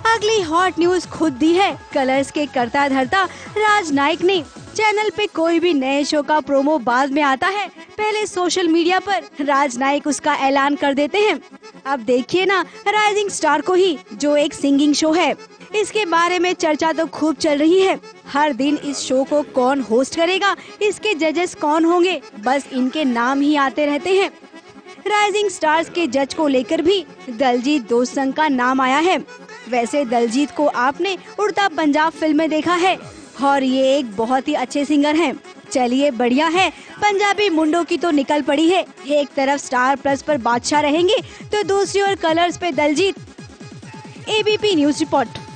अगली hot news खुद दी है कलर्स के करता धरता राज नाईक ने। चैनल पे कोई भी नए शो का प्रोमो बाद में आता है, पहले सोशल मीडिया पर राज नाईक उसका ऐलान कर देते हैं। अब देखिए ना राइजिंग स्टार को ही, जो एक सिंगिंग शो है। इसके बारे में चर्चा तो खूब चल रही है। हर दिन इस शो को कौन होस्ट करेगा, इसके जजेस कौन होंगे, बस इनके नाम ही आते रहते हैं। राइजिंग स्टार्स के जज को लेकर भी दलजीत दोसांझ का नाम आया है। वैसे दलजीत को आपने उड़ता पंजाब फिल्म में देखा है और ये एक बहुत ही अच्छे सिंगर हैं। चलिए बढ़िया है, पंजाबी मुंडों की तो निकल पड़ी है। एक तरफ स्टार प्लस पर बादशाह रहेंगे तो दूसरी ओर कलर्स पे दलजीत। ABP news report.